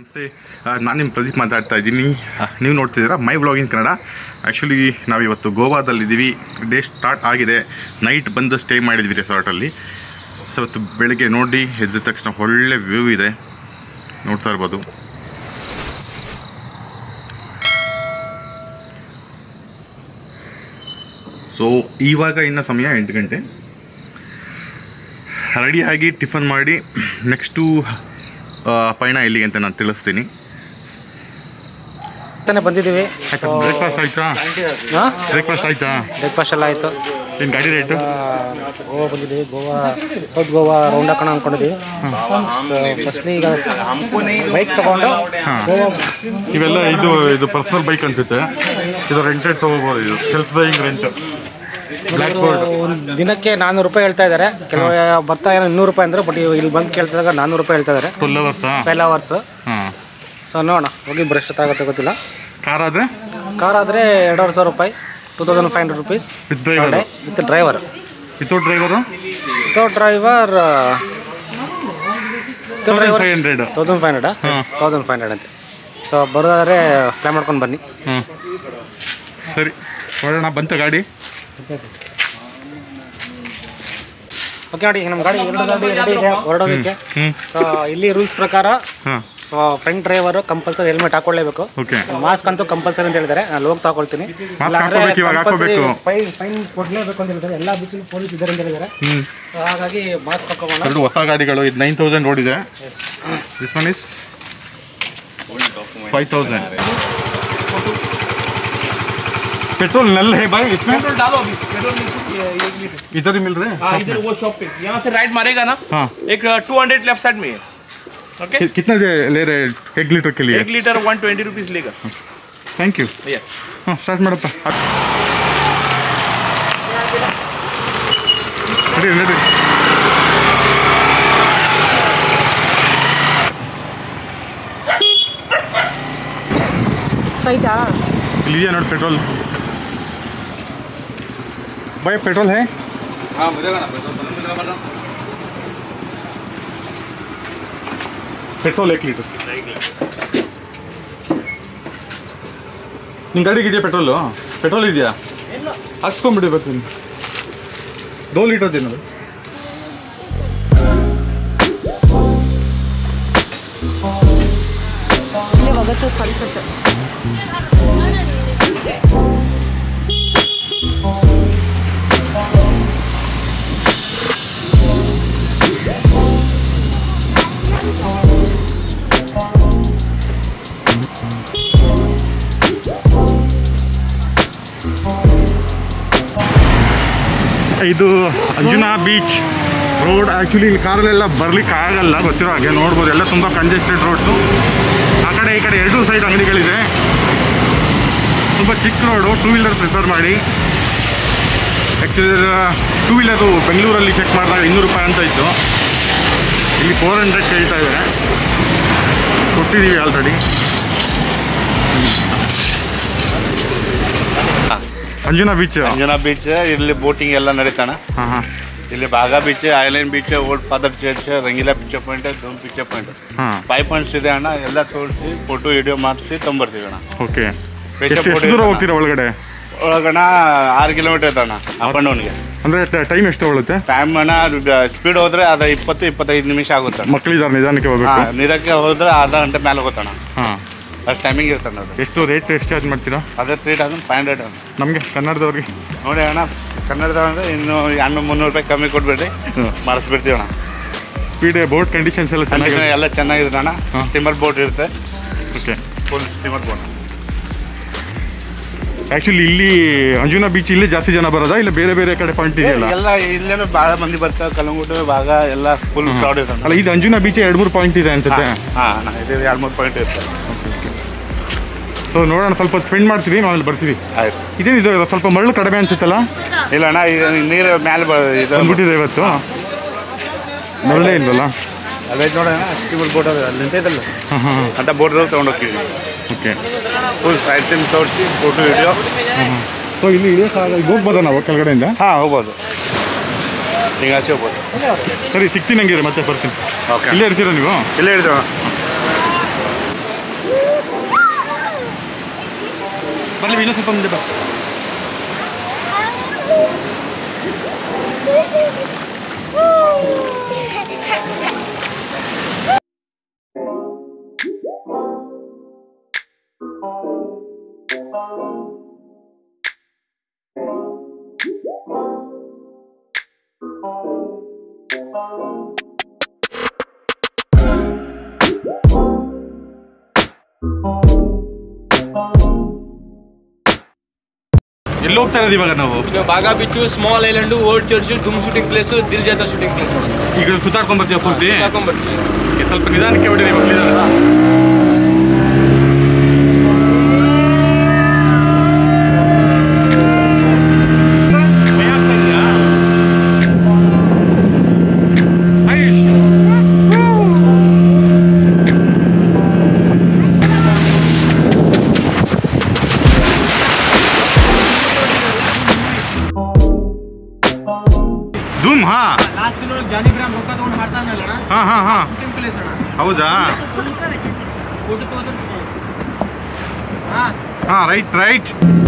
ನಮಸ್ತೆ, ನಾನು ನಿಮ್ಮ ಪ್ರದೀಪ್ ಮಾತಾಡ್ತಾ ಇದ್ದೀನಿ. ನೀವು ನೋಡ್ತಿದ್ದೀರಾ my vlog in Kannada. Actually ನಾವಿವತ್ತು ಗೋವಾದಲ್ಲಿದ್ದೀವಿ. ಡೇ ಸ್ಟಾರ್ಟ್ ಆಗಿದೆ. ನೈಟ್ ಬಂದು ಸ್ಟೇ ಮಾಡಿದ್ವಿ ರೆಸಾರ್ಟಲ್ಲಿ. ಸೊ ಇವತ್ತು ಬೆಳಗ್ಗೆ ನೋಡಿ ಎದ್ದ ತಕ್ಷಣ ಒಳ್ಳೆ ವ್ಯೂ ಇದೆ, ನೋಡ್ತಾ ಇರ್ಬೋದು. ಸೊ ಇವಾಗ ಇನ್ನು ಸಮಯ 8 ಗಂಟೆ. ರೆಡಿಯಾಗಿ ಟಿಫನ್ ಮಾಡಿ ನೆಕ್ಸ್ಟು ಪಯಣ ಎಲ್ಲಿಗೆ ಅಂತ ನಾನು ತಿಳಿಸ್ತೀನಿ. ಬಂದಿದ್ದೀವಿ. ಬ್ರೇಕ್ಫಾಸ್ಟ್ ಆಯ್ತಾ? ಬ್ರೇಕ್ಫಾಸ್ಟ್ ಆಯ್ತಾ? ಬ್ರೇಕ್ಫಾಸ್ಟ್ ಎಲ್ಲ ಆಯಿತು. ಏನು ಗಾಡಿ ರೇಟು? ಗೋವಾ ಬಂದಿದ್ದೀವಿ. ಸೌತ್ ಗೋವಾ ರೌಂಡ್ ಹಾಕೋಣ ಅಂದ್ಕೊಂಡಿದ್ದೀವಿ. ಫಸ್ಟ್ಲಿ ಈಗ ಬೈಕ್ ತೊಗೊಂಡು ಇವೆಲ್ಲ ಇದು ಪರ್ಸನಲ್ ಬೈಕ್ ಅನ್ಸುತ್ತೆ. ಇದು ರೆಂಟೆಡ್ ತೊಗೋಬೋದು. ಇದು self driving rent. Black board ಒಂದು ದಿನಕ್ಕೆ 400 ರೂಪಾಯಿ ಹೇಳ್ತಾ ಇದ್ದಾರೆ. ಕೆಲವು ಬರ್ತಾ ಏನೋ 200 ರೂಪಾಯಿ ಅಂದರೆ, ಬಟ್ ಇಲ್ಲಿ ಬಂದು ಕೇಳ್ತಿದಾಗ 400 ರೂಪಾಯಿ ಹೇಳ್ತಾ ಇದ್ದಾರೆ. 12 ಅವರ್ಸ್. ಸೊ ನೋಡೋಣ, ಹೋಗಿ ಬ್ರಷ್ ಆಗುತ್ತೆ ಗೊತ್ತಿಲ್ಲ. ಕಾರ್ ಆದರೆ 2,500 ರೂಪಾಯಿ, 2,500 rupees with driver. Without driver 1,500 ಅಂತೆ. ಸೊ ಬರೋದಾದ್ರೆ ಪ್ಲಾನ್ ಮಾಡ್ಕೊಂಡು ಬನ್ನಿ. ಸರಿ, ನೋಡೋಣ. ಬಂತು ಗಾಡಿ. ಓಕೆ ನೋಡಿ, ನಮ್ಮ ಗಾಡಿ 2 ಗಾಡಿ ರೆಡಿ ಇದೆ ಹೊರಡೋದಕ್ಕೆ. ಸೊ ಇಲ್ಲಿ ರೂಲ್ಸ್ ಪ್ರಕಾರ ಫ್ರಂಟ್ ಡ್ರೈವರು ಕಂಪಲ್ಸರಿ ಹೆಲ್ಮೆಟ್ ಹಾಕೊಳ್ಳೇಬೇಕು. ಮಾಸ್ಕ್ ಅಂತೂ ಕಂಪಲ್ಸರಿ ಅಂತ ಹೇಳಿದ್ದಾರೆ. ನಾನು ಹೋಗಿ ತಗೊಳ್ತೀನಿ. ಫೈನ್ ಕೊಡಲೇಬೇಕು ಅಂತ ಹೇಳಿದ್ದಾರೆ. ಎಲ್ಲ ಬೀಚಲ್ಲಿ ಪೊಲೀಸ್ ಇದ್ದಾರೆ ಅಂತ ಹೇಳಿದ್ದಾರೆ. ಹಾಗಾಗಿ ಮಾಸ್ಕ್ ಹಾಕೋಣ. 2 ಹೊಸ ಗಾಡಿಗಳು. ಇದು 9,000 ಓಡಿದೆ. This one is 5,000. पेट्रोल नल है भाई इसमें? पेट्रोल डालो अभी. पेट्रोल इधर ही मिल रहे हैं? हाँ, इधर वो शॉप पे. यहाँ से राइट मारेगा ना. हाँ. एक 200 लेफ्ट साइड में है. ओके. कितना ले रहे हैं 1 लीटर के लिए? 1 लीटर 120 रुपीस लेगा. Thank you. हाँ, स्टार्ट ಮಾಡಪ್ಪ. ನಡಿ. ಸ್ಟ್ರೈಟಾ? लीजिए नोट पेट्रोल. भाई पेट्रोल है? हाँ, मिलेगा ना. Petrol petrol 1 litre. ನಿಮ್ಮ ಗಾಡಿಗೆ ಪೆಟ್ರೋಲು? ಪೆಟ್ರೋಲ್ ಇದೆಯಾ? ಹಾಕ್ಸ್ಕೊಂಡ್ಬಿಡಿ. ಬರ್ತೀನಿ. 2 ಲೀಟರ್ ತಿನ್ನೋದು. ಇದು ಅಂಜುನಾ ಬೀಚ್ ರೋಡ್. ಆ್ಯಕ್ಚುಲಿ ಇಲ್ಲಿ ಕಾರಲ್ಲೆಲ್ಲ ಬರ್ಲಿಕ್ಕೆ ಆಗಲ್ಲ, ಗೊತ್ತಿರೋ ಹಾಗೆ. ನೋಡ್ಬೋದು, ಎಲ್ಲ ತುಂಬ ಕಂಜೆಸ್ಟೆಡ್ ರೋಡ್ಸು. ಆ ಕಡೆ ಈ ಕಡೆ 2 ಸೈಡ್ ಅಂಗಡಿಗಳಿದೆ. ತುಂಬ ಚಿಕ್ಕ ರೋಡು. 2 ವೀಲರ್ ಪ್ರಿಫರ್ ಮಾಡಿ. ಆ್ಯಕ್ಚುಲಿ 2 ವೀಲರು ಬೆಂಗಳೂರಲ್ಲಿ ಚೆಕ್ ಮಾಡಿದಾಗ 200 ರೂಪಾಯಿ ಅಂತ ಇತ್ತು. ಇಲ್ಲಿ 400 ಕೇಳ್ತಾ ಇದ್ದಾರೆ. ಕೊಟ್ಟಿದ್ದೀವಿ ಆಲ್ರೆಡಿ. ಅಂಜುನಾ ಬೀಚ್ ಇಲ್ಲಿ ಬೋಟಿಂಗ್ ಎಲ್ಲ ನಡೀತಾನ. ಇಲ್ಲಿ Baga beach, island beach, old father church, Rangeela picture point, Dhoom picture point, 5 points ಇದೆ ಅಣ್ಣ. ಎಲ್ಲ ತೋರಿಸಿ ಫೋಟೋ ವಿಡಿಯೋ ಮಾಡಿಸಿ ತೊಂಬರ್ತೀವಿ ಅಣ್ಣ. ಓಕೆ. ಎಷ್ಟು ದೂರ ಹೋಗ್ತೀರಾ ಒಳಗಡೆ? 6 ಕಿಲೋಮೀಟರ್ ಇದೆ ಅಣ್ಣ ಅಪ್ ಆ್ಯಂಡ್ ಡೌನ್ಗೆ. ಅಂದರೆ ಟೈಮ್ ಎಷ್ಟು ಹೋಗುತ್ತೆ? ಟೈಮ್ ಅಣ್ಣ ಸ್ಪೀಡ್ ಹೋದ್ರೆ ಅದು 20-25 ನಿಮಿಷ ಆಗುತ್ತೆ. ಮಕ್ಕಳಿದ್ದಾರೆ, ನಿಧಾನಕ್ಕೆ ಹೋಗುತ್ತೆ. ನಿಧಾನಕ್ಕೆ ಹೋದ್ರೆ ಅರ್ಧ ಗಂಟೆ ಮೇಲೆ ಹೋಗುತ್ತಣ್ಣ. ಅಷ್ಟು ಟೈಮಿಂಗ್ ಇರ್ತಾನೆ. ಅದು ಎಷ್ಟು ರೇಟ್ ಚಾರ್ಜ್ ಮಾಡ್ತೀರಾ? ಅದೇ 3,500 ನಮಗೆ ಕನ್ನಡದವ್ರಿಗೆ. ನೋಡಿ ಅಣ್ಣ, ಕನ್ನಡದವ್ರಿಗೆ ಇನ್ನೂ 200-300 ರೂಪಾಯಿ ಕಮ್ಮಿ ಕೊಟ್ಬಿಡ್ರಿ, ಮಾಡಿಸ್ಬಿಡ್ತೀವಿ ಅಣ್ಣ. ಸ್ಪೀಡ್ ಬೋಟ್ ಕಂಡೀಷನ್ಸ್ ಎಲ್ಲ ಚೆನ್ನಾಗಿದೆ. ಎಲ್ಲ ಚೆನ್ನಾಗಿದೆ ಅಣ್ಣ. ಸ್ಟೀಮರ್ ಬೋಟ್ ಇರುತ್ತೆ. Okay. Full steamer boat. Actually ಇಲ್ಲಿ ಅಂಜುನಾ ಬೀಚ್ ಇಲ್ಲಿ ಜಾಸ್ತಿ ಜನ ಬರೋದಾ, ಇಲ್ಲ ಬೇರೆ ಬೇರೆ ಕಡೆ ಪಾಯಿಂಟ್ ಇದೆಯಲ್ಲ? ಎಲ್ಲ ಇಲ್ಲೇನು ಭಾಳ ಮಂದಿ ಬರ್ತಾರೆ. ಕಲ್ಲಂಗುಟ್ಟು ಭಾಗ ಎಲ್ಲ ಫುಲ್ ಕ್ರೌಡ್ ಇದೆ ಅಲ್ಲ. ಇದು ಅಂಜುನಾ ಬೀಚ್ 2-3 ಪಾಯಿಂಟ್ ಇದೆ ಅನ್ಸುತ್ತೆ. ಹಾಂ, ಇದು 2-3 ಪಾಯಿಂಟ್ ಇರುತ್ತೆ. ಸೊ ನೋಡೋಣ, ಸ್ವಲ್ಪ ಸ್ಪೆಂಡ್ ಮಾಡ್ತೀವಿ, ಆಮೇಲೆ ಬರ್ತೀವಿ. ಆಯ್ತು. ಇದೇನಿದು ಸ್ವಲ್ಪ ಮರಳು ಕಡಿಮೆ ಅನ್ಸುತ್ತಲ್ಲ? ಇಲ್ಲ ಅಣ್ಣ, ಈಗ ನೀರು ಮೇಲೆ ಬಂದ್ಬಿಟ್ಟಿದೆ ಇವತ್ತು. ಮರಳೇ ಇಲ್ವಲ್ಲ? ಅಲ್ಲೇ ನೋಡೋಣ. ಸ್ಟೀಮರ್ ಬೋಟ್ ಅದು ಅಲ್ಲಿ ನಿಂತೈತಲ್ಲ ಅಂತ ಬೋಟ್ಗಳು ತೊಗೊಂಡೋಗ್ತೀವಿ. ಓಕೆ. ಫುಲ್ ಸೈಡ್ ಸೀನ್ ತೋರಿಸಿ ಫೋಟೋ ವಿಡಿಯೋ. ಸೊ ಇಲ್ಲಿ ಹೋಗ್ಬೋದಾ ನಾವು ಕೆಳಗಡೆಯಿಂದ? ಹಾಂ, ಹೋಗ್ಬೋದು. ಈಗ ಆಚೆ ಹೋಗ್ಬೋದು. ಸರಿ, ಸಿಗ್ತೀನಿ ಹಂಗಿರಿ, ಮತ್ತೆ ಬರ್ತೀನಿ. ಓಕೆ. ಇಲ್ಲೇ ಇರ್ತೀರಾ ನೀವು? ಇಲ್ಲೇ ಇರ್ತೀವ. ಬರಲಿ ಇನ್ನೂ ಸ್ವಲ್ಪ ಮುಂದೆ ಬಾ. ಎಲ್ಲಿ ಹೋಗ್ತಾ ಇರೋದು ಇವಾಗ ನಾವು? Baga beach, small island, old church, Dhoom shooting place, Dil ಜಾತ ಶೂಟಿಂಗ್ ಪ್ಲೇಸ್. ಈಗ ಸುತ್ತಾಡ್ಕೊಂಡ್ ಬರ್ತೀವಿ ಪೂರ್ತಿ. ಬರ್ತೀವಿ. ಸ್ವಲ್ಪ ನಿಧಾನಕ್ಕೆ ಹೊಡಿರಿ ಮಕ್ಕಳಿದಾರ. ಹೌದಾ? ಹಾ, ರೈಟ್.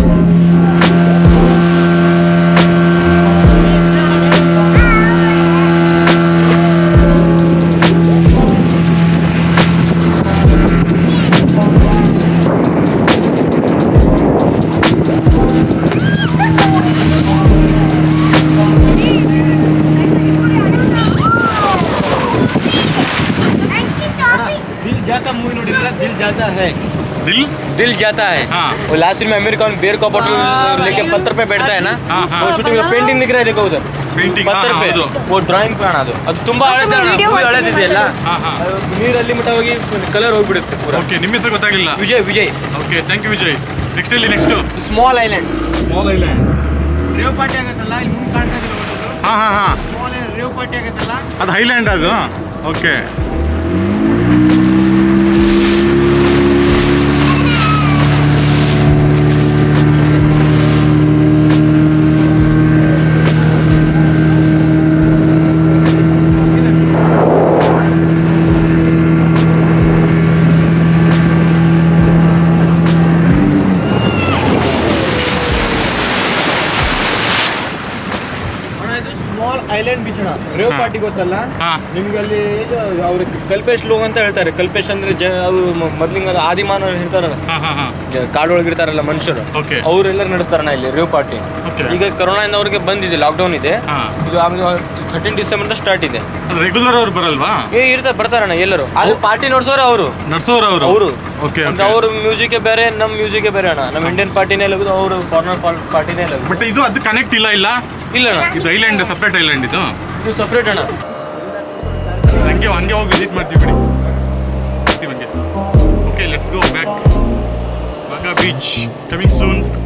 दिल जाता है। हाँ। वो लास्ट में अमेरिकन बेर का बॉटल लेके पत्थर पे बैठता है ना। वो शूटिंग में पेंटिंग दिख रहा है, देखो उधर पत्थर पे वो ड्राइंग ಕಾಣೋದು ಅದು ತುಂಬಾ ಹಳೆದಿದೆಯಲ್ಲ, ನೀರಲ್ಲಿ ಮಟ್ಟ ಹೋಗಿ ಕಲರ್ ಹೋಗ್ಬಿಡುತ್ತೆ ಪೂರಾ. ಓಕೆ, ನಿಮ್ಮ ಹೆಸರು ಗೊತ್ತಾಗಿಲ್ಲ? Vijay. Okay, thank you Vijay. Next small island rave party ಆಗತ್ತಲ್ಲ, ಇಲ್ಲಿ ಮುಂದೆ ಕಾಣ್ತಾ ಇದೆ. ಹಾ, ಸ್ಮಾಲ್ ಐಲ್ಯಾಂಡ್ ರೇವ್ ಪಾರ್ಟಿ ಆಗತ್ತಲ್ಲ, ಅದು ಹೈಲ್ಯಾಂಡ್ ಅದು. ಓಕೆ, ಐಲ್ಯಾಂಡ್ ಬೀಚ್ ಅಣ್ಣ. ರೇವ್ ಪಾರ್ಟಿ ಗೊತ್ತಲ್ಲ ನಿಮ್ಗೆ? ಅಲ್ಲಿ ಅವ್ರು ಕಲ್ಪೇಶ್ ಲೋಗ್ ಅಂತ ಹೇಳ್ತಾರೆ. ಕಲ್ಪೇಶ್ ಅಂದ್ರೆ ಅವರು ಮೊದ್ಲಿಂಗ ಆದಿಮಾನವ ಇರ್ತಾರಲ್ಲ, ಕಾಡೊಳಗೆ ಇರ್ತಾರಲ್ಲ ಮನುಷ್ಯರು, ಅವರೆಲ್ಲರೂ ನಡೆಸ್ತಾರಣ್ಣ ಇಲ್ಲಿ ರೇವ್ ಪಾರ್ಟಿ. ಈಗ ಕೊರೋನಾದಿಂದ ಅವ್ರಿಗೆ ಬಂದಿದೆ, ಲಾಕ್ಡೌನ್ ಇದೆ. ಇದು 13 ಡಿಸೆಂಬರ್ ಸ್ಟಾರ್ಟ್ ಇದೆ. ರೆಗ್ಯುಲರ್ ಅವ್ರು ಬರಲ್ವಾ? ಬರ್ತಾರಣ್ಣ ಎಲ್ಲರೂ. ಅದು ಪಾರ್ಟಿ ನಡೆಸೋರು ಅವರು. ಅವ್ರ ಮ್ಯೂಸಿಕ್ ಬೇರೆ, ನಮ್ಮ ಮ್ಯೂಸಿಕ್ ಬೇರೆ ಅಣ್ಣ. ನಮ್ಮ ಇಂಡಿಯನ್ ಪಾರ್ಟಿನೇ ಲಗುದು, ಅವರು ಫಾರಿನರ್ ಪಾರ್ಟಿನೇ ಲಗುದು. ಬಟ್ ಇದು ಅದು ಕನೆಕ್ಟ್ ಇಲ್ಲ ಅಣ್ಣ. ಇದು ಐಲ್ಯಾಂಡ್, ಸಪ್ರೇಟ್ ಐಲ್ಯಾಂಡ್. ಇದು ಸಪ್ರೇಟ್ ಅಣ್ಣ. ಹಂಗೆ ಹೋಗಿ ವಿಸಿಟ್ ಮಾಡ್ತೀವಿ ಬಿಡಿ. Okay, let's go back. Baga beach coming soon.